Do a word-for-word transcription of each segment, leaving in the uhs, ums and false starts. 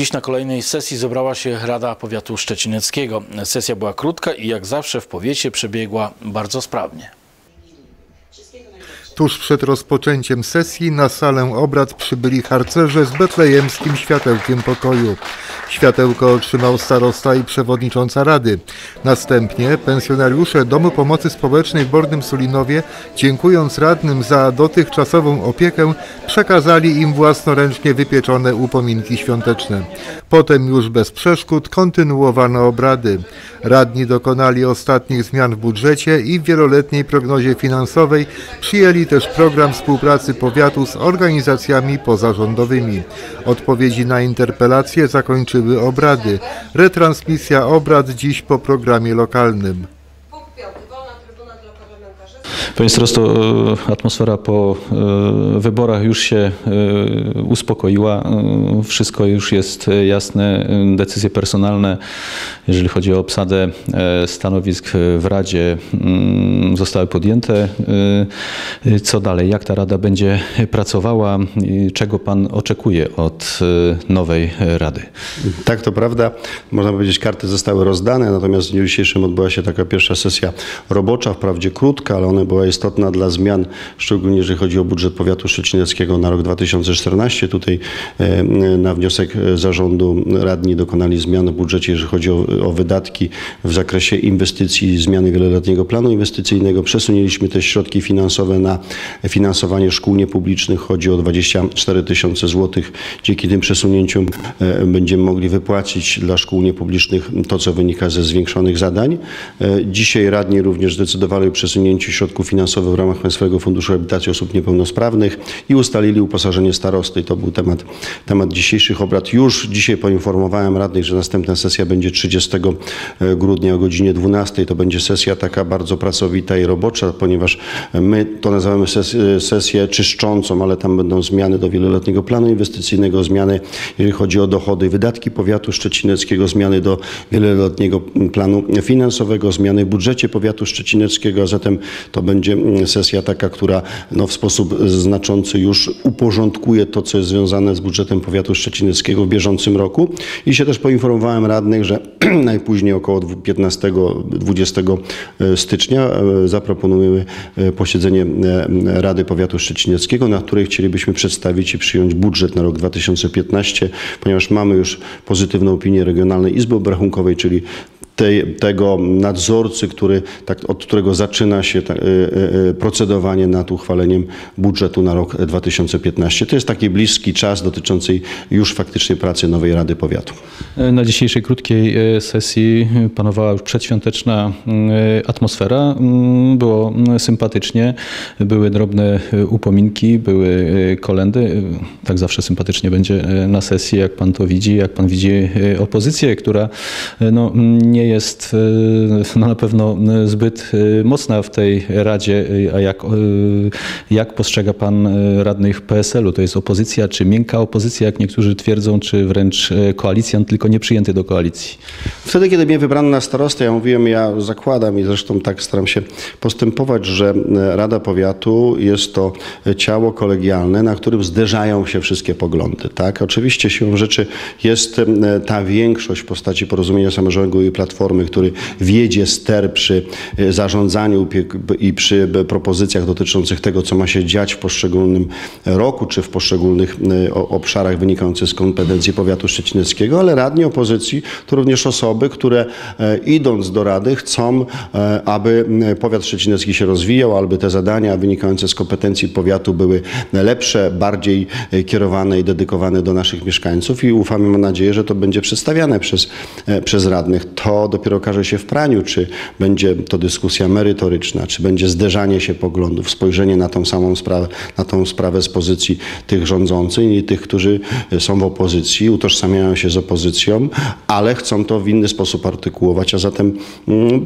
Dziś na kolejnej sesji zebrała się Rada Powiatu Szczecineckiego. Sesja była krótka i jak zawsze w powiecie przebiegła bardzo sprawnie. Tuż przed rozpoczęciem sesji na salę obrad przybyli harcerze z betlejemskim światełkiem pokoju. Światełko otrzymał starosta i przewodnicząca Rady. Następnie pensjonariusze Domu Pomocy Społecznej w Bornym Sulinowie, dziękując radnym za dotychczasową opiekę, przekazali im własnoręcznie wypieczone upominki świąteczne. Potem już bez przeszkód kontynuowano obrady. Radni dokonali ostatnich zmian w budżecie i w wieloletniej prognozie finansowej przyjęli też program współpracy powiatu z organizacjami pozarządowymi. Odpowiedzi na interpelacje zakończyły obrady. Retransmisja obrad dziś po programie lokalnym. Panie starosto, atmosfera po wyborach już się uspokoiła. Wszystko już jest jasne. Decyzje personalne, jeżeli chodzi o obsadę stanowisk w Radzie, zostały podjęte. Co dalej? Jak ta Rada będzie pracowała? Czego Pan oczekuje od nowej Rady? Tak, to prawda. Można powiedzieć, karty zostały rozdane, natomiast w dniu dzisiejszym odbyła się taka pierwsza sesja robocza, wprawdzie krótka, ale ona była istotna dla zmian, szczególnie jeżeli chodzi o budżet powiatu szczecineckiego na rok dwa tysiące czternasty. Tutaj na wniosek zarządu radni dokonali zmian w budżecie, jeżeli chodzi o, o wydatki w zakresie inwestycji, zmiany wieloletniego planu inwestycyjnego. Przesunięliśmy też środki finansowe na finansowanie szkół niepublicznych. Chodzi o dwadzieścia cztery tysiące złotych. Dzięki tym przesunięciom będziemy mogli wypłacić dla szkół niepublicznych to, co wynika ze zwiększonych zadań. Dzisiaj radni również zdecydowali o przesunięciu środków finansowych w ramach Państwowego Funduszu Rehabilitacji Osób Niepełnosprawnych i ustalili uposażenie starosty. I to był temat, temat dzisiejszych obrad. Już dzisiaj poinformowałem radnych, że następna sesja będzie trzydziestego grudnia o godzinie dwunastej. To będzie sesja taka bardzo pracowita i robocza, ponieważ my to nazywamy sesję, sesję czyszczącą, ale tam będą zmiany do wieloletniego planu inwestycyjnego, zmiany jeżeli chodzi o dochody i wydatki powiatu szczecineckiego, zmiany do wieloletniego planu finansowego, zmiany w budżecie powiatu szczecineckiego, a zatem to będzie sesja taka, która no, w sposób znaczący już uporządkuje to, co jest związane z budżetem powiatu szczecineckiego w bieżącym roku. I się też poinformowałem radnych, że najpóźniej około piętnastego dwudziestego stycznia zaproponujemy posiedzenie Rady Powiatu Szczecineckiego, na której chcielibyśmy przedstawić i przyjąć budżet na rok dwa tysiące piętnasty, ponieważ mamy już pozytywną opinię Regionalnej Izby Obrachunkowej, czyli Tej, tego nadzorcy, który, tak, od którego zaczyna się ta, y, y, procedowanie nad uchwaleniem budżetu na rok dwa tysiące piętnasty. To jest taki bliski czas dotyczący już faktycznie pracy nowej Rady Powiatu. Na dzisiejszej krótkiej sesji panowała już przedświąteczna atmosfera. Było sympatycznie, były drobne upominki, były kolendy. Tak zawsze sympatycznie będzie na sesji, jak pan to widzi, jak pan widzi opozycję, która no, nie jest no, na pewno zbyt mocna w tej Radzie. A jak, jak postrzega pan radnych P S L u? To jest opozycja, czy miękka opozycja, jak niektórzy twierdzą, czy wręcz koalicjant, tylko nie przyjęty do koalicji? Wtedy, kiedy mnie wybrano na starostę, ja mówiłem, ja zakładam i zresztą tak staram się postępować, że Rada Powiatu jest to ciało kolegialne, na którym zderzają się wszystkie poglądy. Tak? Oczywiście siłą rzeczy jest ta większość w postaci Porozumienia Samorządu i Platformy, który wiedzie ster przy zarządzaniu i przy propozycjach dotyczących tego, co ma się dziać w poszczególnym roku, czy w poszczególnych obszarach wynikających z kompetencji powiatu szczecineckiego, ale radni opozycji to również osoby, które idąc do Rady chcą, aby powiat szczecinecki się rozwijał, aby te zadania wynikające z kompetencji powiatu były lepsze, bardziej kierowane i dedykowane do naszych mieszkańców i ufamy, mam nadzieję, że to będzie przedstawiane przez, przez radnych. To dopiero okaże się w praniu, czy będzie to dyskusja merytoryczna, czy będzie zderzanie się poglądów, spojrzenie na tą samą sprawę, na tą sprawę z pozycji tych rządzących i tych, którzy są w opozycji, utożsamiają się z opozycją, ale chcą to w inny sposób artykułować, a zatem mm,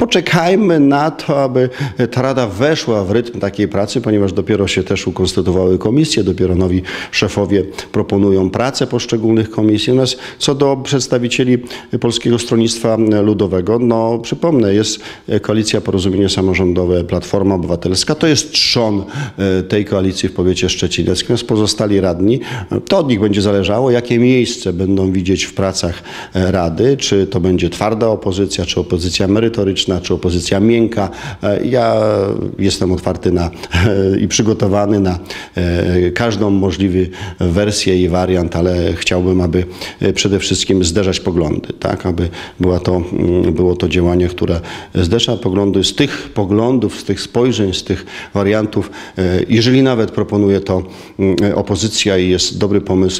poczekajmy na to, aby ta rada weszła w rytm takiej pracy, ponieważ dopiero się też ukonstytuowały komisje, dopiero nowi szefowie proponują pracę poszczególnych komisji. Natomiast co do przedstawicieli Polskiego Stronnictwa Ludowego, no przypomnę, jest Koalicja Porozumienie Samorządowe, Platforma Obywatelska, to jest trzon tej koalicji w powiecie szczecineckim, natomiast pozostali radni, to od nich będzie zależało, jakie miejsce będą widzieć w pracach rady, czy to będzie twarda opozycja, czy opozycja merytoryczna, czy opozycja miękka. Ja jestem otwarty na i przygotowany na każdą możliwą wersję i wariant, ale chciałbym, aby przede wszystkim zderzać poglądy, tak, aby była to, było to działanie, które zderza poglądy. Z tych poglądów, z tych spojrzeń, z tych wariantów, jeżeli nawet proponuje to opozycja i jest dobry pomysł,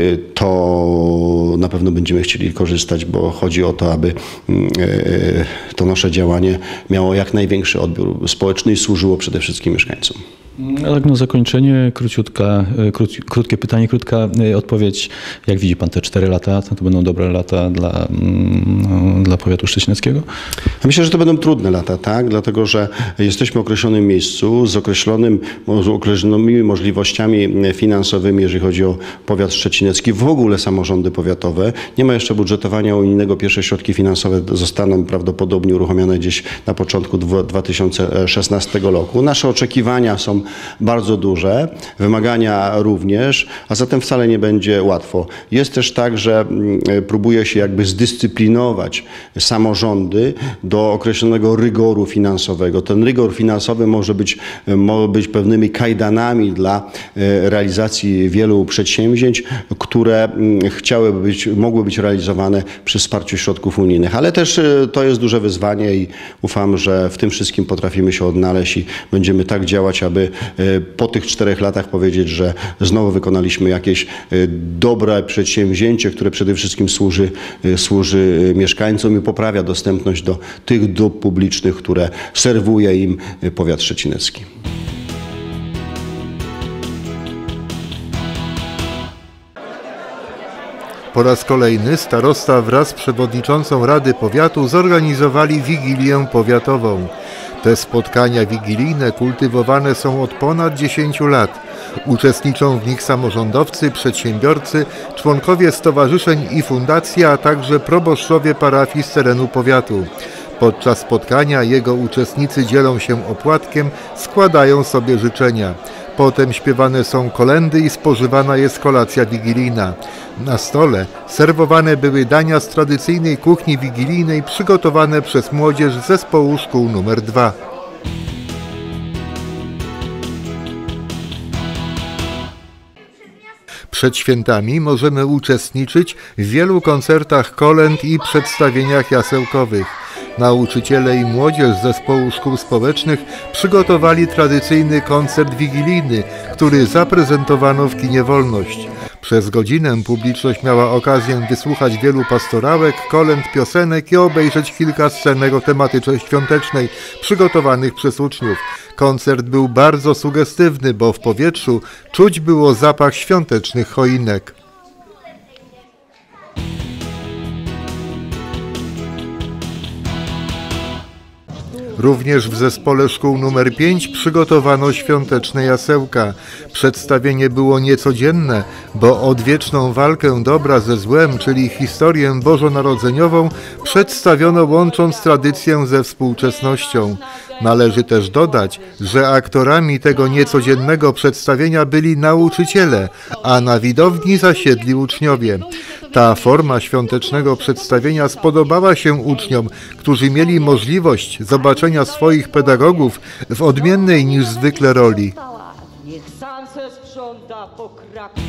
to na pewno będziemy chcieli korzystać, bo chodzi o to, aby to nasze działanie miało jak największy odbiór społeczny i służyło przede wszystkim mieszkańcom. A tak na zakończenie, króciutka, krót, krótkie pytanie, krótka odpowiedź. Jak widzi pan te cztery lata? To będą dobre lata dla, no, dla powiatu szczecineckiego? Myślę, że to będą trudne lata, tak? Dlatego, że jesteśmy w określonym miejscu, z określonym, określonymi możliwościami finansowymi, jeżeli chodzi o powiat szczecinecki, w ogóle samorządy powiatowe. Nie ma jeszcze budżetowania unijnego. Pierwsze środki finansowe zostaną prawdopodobnie uruchomione gdzieś na początku dwa tysiące szesnastego roku. Nasze oczekiwania są bardzo duże, wymagania również, a zatem wcale nie będzie łatwo. Jest też tak, że próbuje się jakby zdyscyplinować samorządy do określonego rygoru finansowego. Ten rygor finansowy może być, może być pewnymi kajdanami dla realizacji wielu przedsięwzięć, które chciałyby być, mogły być realizowane przy wsparciu środków unijnych. Ale też to jest duże wyzwanie i ufam, że w tym wszystkim potrafimy się odnaleźć i będziemy tak działać, aby po tych czterech latach powiedzieć, że znowu wykonaliśmy jakieś dobre przedsięwzięcie, które przede wszystkim służy, służy mieszkańcom i poprawia dostępność do tych dóbr publicznych, które serwuje im powiat szczecinecki. Po raz kolejny starosta wraz z przewodniczącą Rady Powiatu zorganizowali Wigilię Powiatową. Te spotkania wigilijne kultywowane są od ponad dziesięciu lat. Uczestniczą w nich samorządowcy, przedsiębiorcy, członkowie stowarzyszeń i fundacji, a także proboszczowie parafii z terenu powiatu. Podczas spotkania jego uczestnicy dzielą się opłatkiem, składają sobie życzenia. Potem śpiewane są kolędy i spożywana jest kolacja wigilijna. Na stole serwowane były dania z tradycyjnej kuchni wigilijnej przygotowane przez młodzież z zespołu szkół numer dwa. Przed świętami możemy uczestniczyć w wielu koncertach kolęd i przedstawieniach jasełkowych. Nauczyciele i młodzież z zespołu szkół społecznych przygotowali tradycyjny koncert wigilijny, który zaprezentowano w kinie Wolność. Przez godzinę publiczność miała okazję wysłuchać wielu pastorałek, kolęd, piosenek i obejrzeć kilka scenek o tematyce świątecznej przygotowanych przez uczniów. Koncert był bardzo sugestywny, bo w powietrzu czuć było zapach świątecznych choinek. Również w zespole szkół numer pięć przygotowano świąteczne jasełka. Przedstawienie było niecodzienne, bo odwieczną walkę dobra ze złem, czyli historię bożonarodzeniową, przedstawiono łącząc tradycję ze współczesnością. Należy też dodać, że aktorami tego niecodziennego przedstawienia byli nauczyciele, a na widowni zasiedli uczniowie. Ta forma świątecznego przedstawienia spodobała się uczniom, którzy mieli możliwość zobaczenia swoich pedagogów w odmiennej niż zwykle roli. Niech sam se sprząta po Krakowie.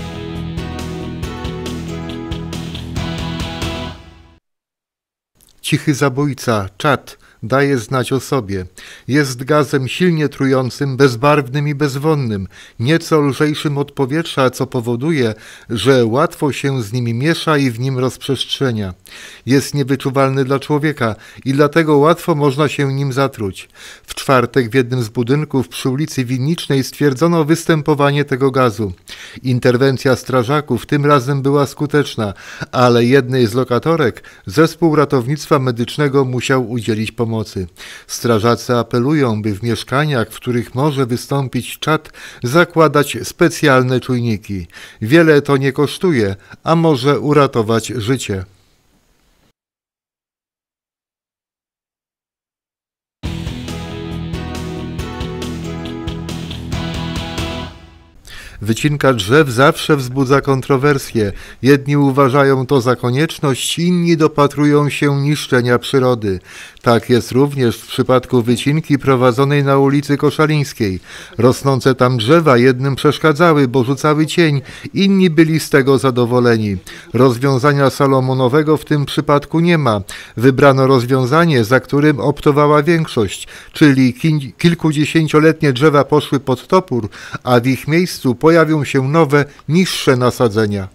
Cichy zabójca, czad, daje znać o sobie. Jest gazem silnie trującym, bezbarwnym i bezwonnym, nieco lżejszym od powietrza, co powoduje, że łatwo się z nim miesza i w nim rozprzestrzenia. Jest niewyczuwalny dla człowieka i dlatego łatwo można się nim zatruć. W czwartek w jednym z budynków przy ulicy Winnicznej stwierdzono występowanie tego gazu. Interwencja strażaków tym razem była skuteczna, ale jednej z lokatorek zespół ratownictwa medycznego musiał udzielić pomocy. pomocy. Strażacy apelują, by w mieszkaniach, w których może wystąpić czad, zakładać specjalne czujniki. Wiele to nie kosztuje, a może uratować życie. Wycinka drzew zawsze wzbudza kontrowersje. Jedni uważają to za konieczność, inni dopatrują się niszczenia przyrody. Tak jest również w przypadku wycinki prowadzonej na ulicy Koszalińskiej. Rosnące tam drzewa jednym przeszkadzały, bo rzucały cień, inni byli z tego zadowoleni. Rozwiązania Salomonowego w tym przypadku nie ma. Wybrano rozwiązanie, za którym optowała większość, czyli kilkudziesięcioletnie drzewa poszły pod topór, a w ich miejscu pojawią się nowe, niższe nasadzenia.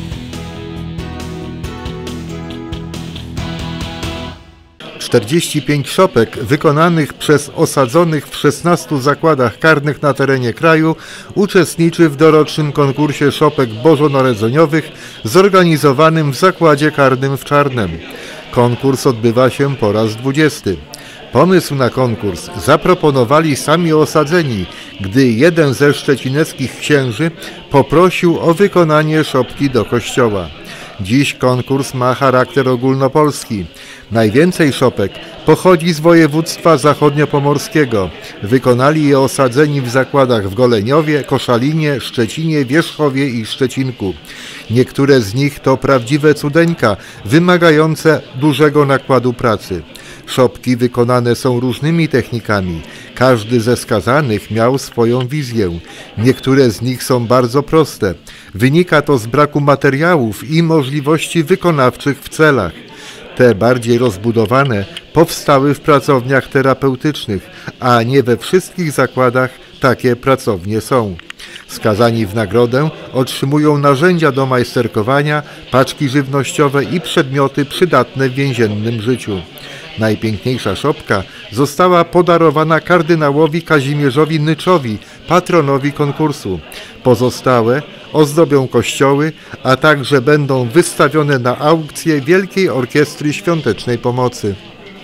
czterdzieści pięć szopek wykonanych przez osadzonych w szesnastu zakładach karnych na terenie kraju uczestniczy w dorocznym konkursie szopek bożonarodzeniowych zorganizowanym w zakładzie karnym w Czarnem. Konkurs odbywa się po raz dwudziesty. Pomysł na konkurs zaproponowali sami osadzeni, gdy jeden ze szczecineckich księży poprosił o wykonanie szopki do kościoła. Dziś konkurs ma charakter ogólnopolski. Najwięcej szopek pochodzi z województwa zachodniopomorskiego. Wykonali je osadzeni w zakładach w Goleniowie, Koszalinie, Szczecinie, Wierzchowie i Szczecinku. Niektóre z nich to prawdziwe cudeńka, wymagające dużego nakładu pracy. Szopki wykonane są różnymi technikami. Każdy ze skazanych miał swoją wizję. Niektóre z nich są bardzo proste. Wynika to z braku materiałów i możliwości wykonawczych w celach. Te bardziej rozbudowane powstały w pracowniach terapeutycznych, a nie we wszystkich zakładach takie pracownie są. Skazani w nagrodę otrzymują narzędzia do majsterkowania, paczki żywnościowe i przedmioty przydatne w więziennym życiu. Najpiękniejsza szopka została podarowana kardynałowi Kazimierzowi Nyczowi, patronowi konkursu. Pozostałe ozdobią kościoły, a także będą wystawione na aukcję Wielkiej Orkiestry Świątecznej Pomocy.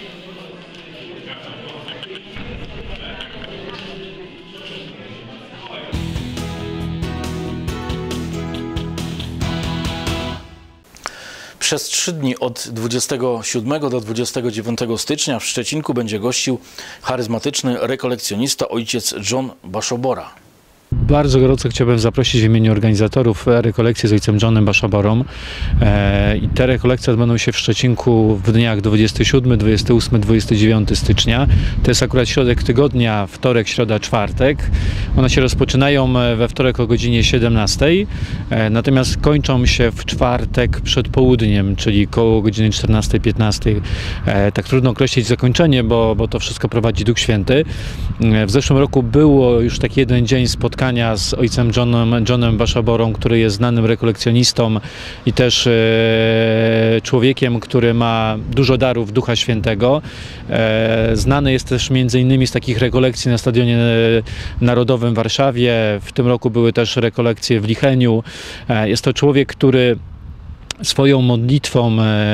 Przez trzy dni od dwudziestego siódmego do dwudziestego dziewiątego stycznia w Szczecinku będzie gościł charyzmatyczny rekolekcjonista ojciec John Baszobora. Bardzo gorąco chciałbym zaprosić w imieniu organizatorów rekolekcje z ojcem Johnem Baszoborą. I te rekolekcje odbędą się w Szczecinku w dniach dwudziestego siódmego, dwudziestego ósmego, dwudziestego dziewiątego stycznia. To jest akurat środek tygodnia, wtorek, środa, czwartek. One się rozpoczynają we wtorek o godzinie siedemnastej, natomiast kończą się w czwartek przed południem, czyli koło godziny czternastej, piętnastej. Tak trudno określić zakończenie, bo, bo to wszystko prowadzi Duch Święty. W zeszłym roku było już taki jeden dzień spotkania z ojcem Johnem, Johnem Baszoborą, który jest znanym rekolekcjonistą i też e, człowiekiem, który ma dużo darów Ducha Świętego. E, znany jest też między innymi z takich rekolekcji na Stadionie Narodowym w Warszawie. W tym roku były też rekolekcje w Licheniu. E, jest to człowiek, który swoją modlitwą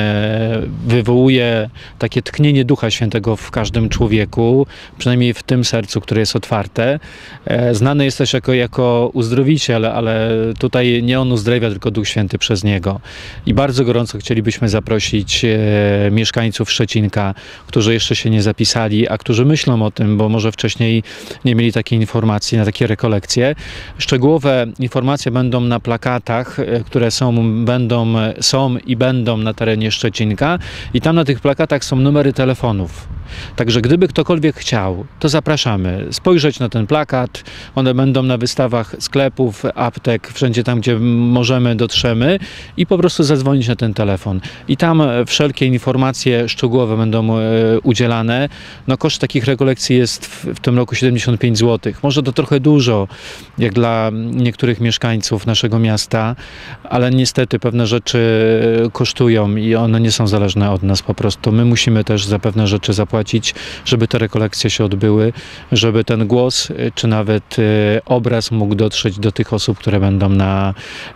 wywołuje takie tchnienie Ducha Świętego w każdym człowieku, przynajmniej w tym sercu, które jest otwarte. Znany jest też jako, jako uzdrowiciel, ale tutaj nie on uzdrawia, tylko Duch Święty przez niego. I bardzo gorąco chcielibyśmy zaprosić mieszkańców Szczecinka, którzy jeszcze się nie zapisali, a którzy myślą o tym, bo może wcześniej nie mieli takiej informacji na takie rekolekcje. Szczegółowe informacje będą na plakatach, które są, będą są i będą na terenie Szczecinka i tam na tych plakatach są numery telefonów. Także gdyby ktokolwiek chciał, to zapraszamy spojrzeć na ten plakat. One będą na wystawach sklepów, aptek, wszędzie tam, gdzie możemy, dotrzemy i po prostu zadzwonić na ten telefon. I tam wszelkie informacje szczegółowe będą udzielane. No, koszt takich rekolekcji jest w, w tym roku siedemdziesiąt pięć złotych. Może to trochę dużo, jak dla niektórych mieszkańców naszego miasta, ale niestety pewne rzeczy kosztują i one nie są zależne od nas po prostu. My musimy też za pewne rzeczy zapłacić zapłacić, żeby te rekolekcje się odbyły, żeby ten głos czy nawet obraz mógł dotrzeć do tych osób, które będą na,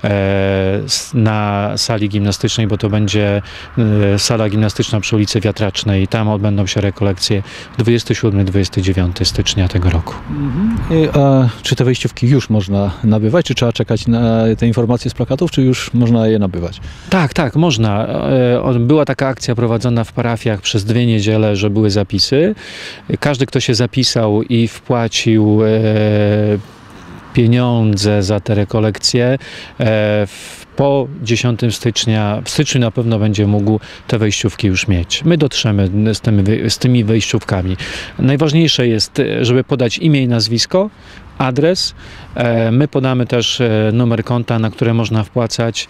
na sali gimnastycznej, bo to będzie sala gimnastyczna przy ulicy Wiatracznej. Tam odbędą się rekolekcje dwudziestego siódmego do dwudziestego dziewiątego stycznia tego roku. A czy te wejściówki już można nabywać, czy trzeba czekać na te informacje z plakatów, czy już można je nabywać? Tak, tak, można. Była taka akcja prowadzona w parafiach przez dwie niedziele, że były zapisy. Każdy, kto się zapisał i wpłacił pieniądze za te rekolekcje, po dziesiątego stycznia, w styczniu na pewno będzie mógł te wejściówki już mieć. My dotrzemy z tymi, z tymi wejściówkami. Najważniejsze jest, żeby podać imię i nazwisko, adres. My podamy też numer konta, na które można wpłacać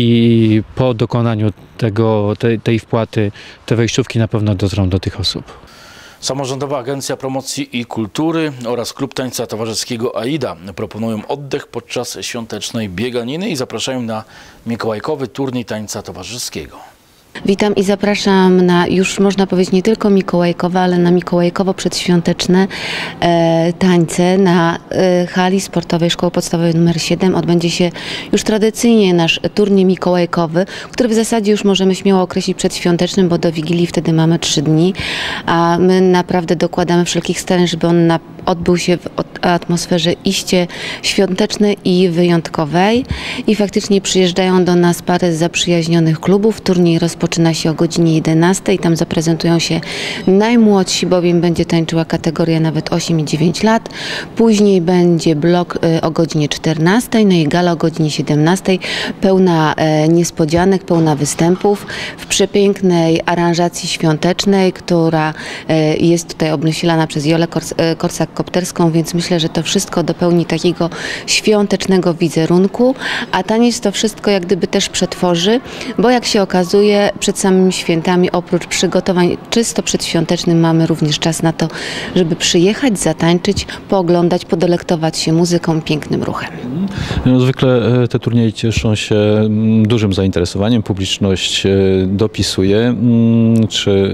i po dokonaniu tego, tej, tej wpłaty te wejściówki na pewno dotrą do tych osób. Samorządowa Agencja Promocji i Kultury oraz Klub Tańca Towarzyskiego AIDA proponują oddech podczas świątecznej bieganiny i zapraszają na mikołajkowy turniej tańca towarzyskiego. Witam i zapraszam na już można powiedzieć nie tylko mikołajkowe, ale na mikołajkowo przedświąteczne e, tańce na e, hali sportowej Szkoły Podstawowej numer siedem. Odbędzie się już tradycyjnie nasz turniej mikołajkowy, który w zasadzie już możemy śmiało określić przedświątecznym, bo do Wigilii wtedy mamy trzy dni, a my naprawdę dokładamy wszelkich starań, żeby on na, odbył się w atmosferze iście świątecznej i wyjątkowej i faktycznie przyjeżdżają do nas parę zaprzyjaźnionych klubów. Turniej rozpoczyna się o godzinie jedenastej. Tam zaprezentują się najmłodsi, bowiem będzie tańczyła kategoria nawet osiem i dziewięć lat. Później będzie blok o godzinie czternastej, no i gala o godzinie siedemnastej. Pełna niespodzianek, pełna występów w przepięknej aranżacji świątecznej, która jest tutaj obmyślana przez Jolę Korsak-Kopterską, więc myślę, że to wszystko dopełni takiego świątecznego wizerunku, a taniec to wszystko jak gdyby też przetworzy, bo jak się okazuje przed samymi świętami oprócz przygotowań czysto przedświątecznych mamy również czas na to, żeby przyjechać, zatańczyć, pooglądać, podelektować się muzyką, pięknym ruchem. No, zwykle te turnieje cieszą się dużym zainteresowaniem, publiczność dopisuje. Czy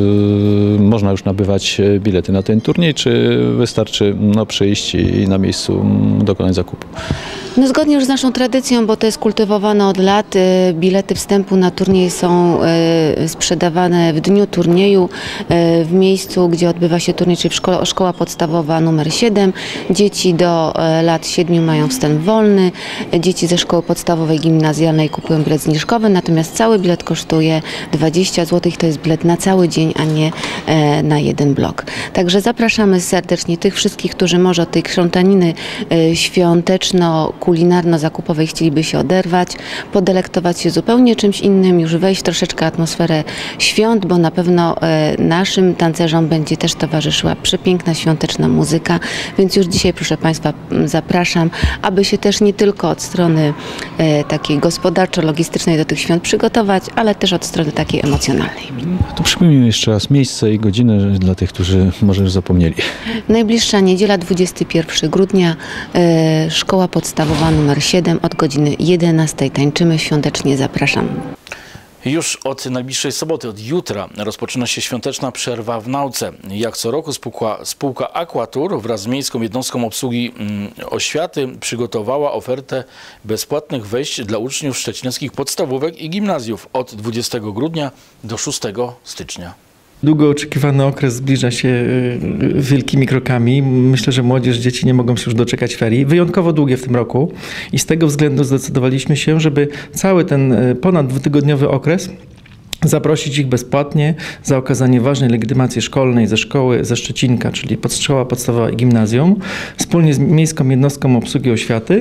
można już nabywać bilety na ten turniej, czy wystarczy no, przyjść i na miejscu dokonać zakupu? No zgodnie już z naszą tradycją, bo to jest kultywowane od lat, bilety wstępu na turniej są sprzedawane w dniu turnieju, w miejscu, gdzie odbywa się turniej, czyli w szkole, szkoła podstawowa numer siedem. Dzieci do lat siedmiu mają wstęp wolny, dzieci ze szkoły podstawowej gimnazjalnej kupują bilet zniżkowy, natomiast cały bilet kosztuje dwadzieścia złotych, to jest bilet na cały dzień, a nie na jeden blok. Także zapraszamy serdecznie tych wszystkich, którzy może od tej krzątaniny świąteczno kulinarno-zakupowej chcieliby się oderwać, podelektować się zupełnie czymś innym, już wejść w troszeczkę atmosferę świąt, bo na pewno naszym tancerzom będzie też towarzyszyła przepiękna świąteczna muzyka, więc już dzisiaj, proszę Państwa, zapraszam, aby się też nie tylko od strony takiej gospodarczo-logistycznej do tych świąt przygotować, ale też od strony takiej emocjonalnej. To przypomnijmy jeszcze raz miejsce i godzinę dla tych, którzy może już zapomnieli. Najbliższa niedziela, dwudziestego pierwszego grudnia, Szkoła Podstawowa numer siedem od godziny jedenastej. Tańczymy świątecznie, zapraszam. Już od najbliższej soboty, od jutra rozpoczyna się świąteczna przerwa w nauce. Jak co roku spółka, spółka Aquatur wraz z Miejską Jednostką Obsługi mm, Oświaty przygotowała ofertę bezpłatnych wejść dla uczniów szczecińskich podstawówek i gimnazjów od dwudziestego grudnia do szóstego stycznia. Długo oczekiwany okres zbliża się wielkimi krokami. Myślę, że młodzież, dzieci nie mogą się już doczekać ferii. Wyjątkowo długie w tym roku i z tego względu zdecydowaliśmy się, żeby cały ten ponad dwutygodniowy okres zaprosić ich bezpłatnie za okazanie ważnej legitymacji szkolnej ze szkoły, ze Szczecinka, czyli szkoła podstawowa i gimnazjum, wspólnie z Miejską Jednostką Obsługi Oświaty.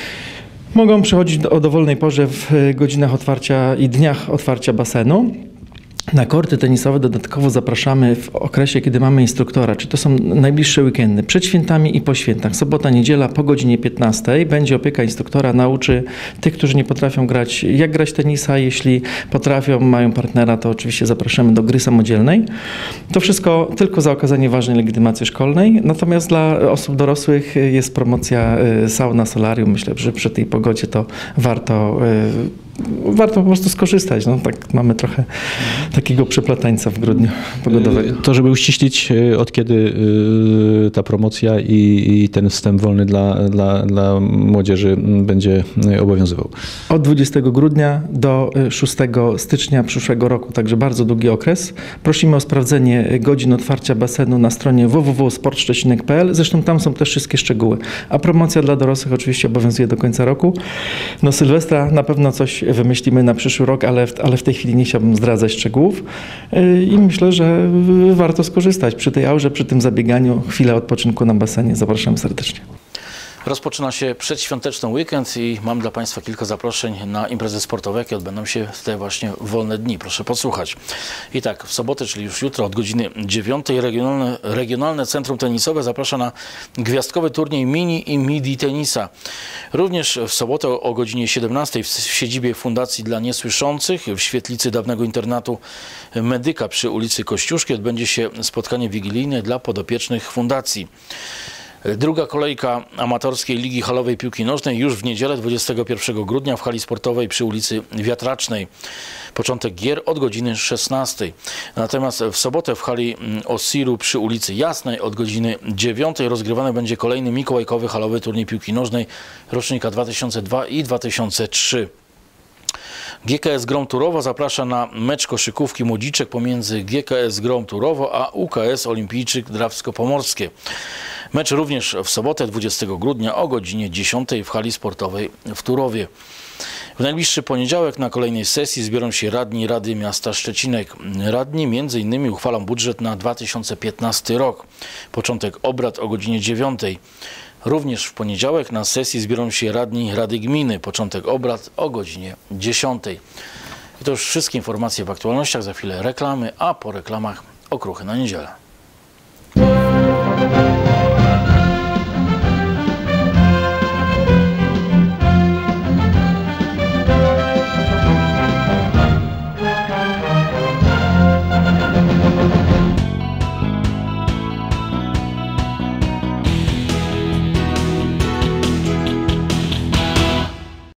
Mogą przychodzić o dowolnej porze w godzinach otwarcia i dniach otwarcia basenu. Na korty tenisowe dodatkowo zapraszamy w okresie, kiedy mamy instruktora, czy to są najbliższe weekendy, przed świętami i po świętach. Sobota, niedziela po godzinie piętnastej będzie opieka instruktora, nauczy tych, którzy nie potrafią grać, jak grać tenisa. Jeśli potrafią, mają partnera, to oczywiście zapraszamy do gry samodzielnej. To wszystko tylko za okazanie ważnej legitymacji szkolnej. Natomiast dla osób dorosłych jest promocja sauna, solarium. Myślę, że przy tej pogodzie to warto warto po prostu skorzystać. No, tak mamy trochę takiego przeplatańca w grudniu pogodowego. To, żeby uściślić, od kiedy ta promocja i, i ten wstęp wolny dla, dla, dla młodzieży będzie obowiązywał? Od dwudziestego grudnia do szóstego stycznia przyszłego roku, także bardzo długi okres. Prosimy o sprawdzenie godzin otwarcia basenu na stronie w w w kropka sport szczecinek kropka p l. Zresztą tam są też wszystkie szczegóły. A promocja dla dorosłych oczywiście obowiązuje do końca roku. No Sylwestra na pewno coś wymyślimy na przyszły rok, ale w, ale w tej chwili nie chciałbym zdradzać szczegółów. I myślę, że warto skorzystać przy tej aurze, przy tym zabieganiu. Chwilę odpoczynku na basenie. Zapraszam serdecznie. Rozpoczyna się przedświąteczny weekend i mam dla Państwa kilka zaproszeń na imprezy sportowe, jakie odbędą się w te właśnie wolne dni. Proszę posłuchać. I tak, w sobotę, czyli już jutro od godziny dziewiątej Regionalne, Regionalne Centrum Tenisowe zaprasza na gwiazdkowy turniej mini i midi tenisa. Również w sobotę o godzinie siedemnastej w siedzibie Fundacji dla Niesłyszących w świetlicy dawnego internatu Medyka przy ulicy Kościuszki odbędzie się spotkanie wigilijne dla podopiecznych fundacji. Druga kolejka amatorskiej Ligi Halowej Piłki Nożnej już w niedzielę dwudziestego pierwszego grudnia w hali sportowej przy ulicy Wiatracznej. Początek gier od godziny szesnastej. Natomiast w sobotę w hali Osiru przy ulicy Jasnej od godziny dziewiątej rozgrywany będzie kolejny mikołajkowy halowy turniej piłki nożnej rocznika dwa tysiące drugiego i dwa tysiące trzeciego. G K S Grom Turowo zaprasza na mecz koszykówki młodziczek pomiędzy G K S Grom Turowo a U K S Olimpijczyk Drawsko-Pomorskie. Mecz również w sobotę dwudziestego grudnia o godzinie dziesiątej w hali sportowej w Turowie. W najbliższy poniedziałek na kolejnej sesji zbiorą się radni Rady Miasta Szczecinek. Radni między innymi uchwalą budżet na dwa tysiące piętnasty rok. Początek obrad o godzinie dziewiątej. Również w poniedziałek na sesji zbiorą się radni Rady Gminy. Początek obrad o godzinie dziesiątej. I to już wszystkie informacje w aktualnościach. Za chwilę reklamy, a po reklamach okruchy na niedzielę.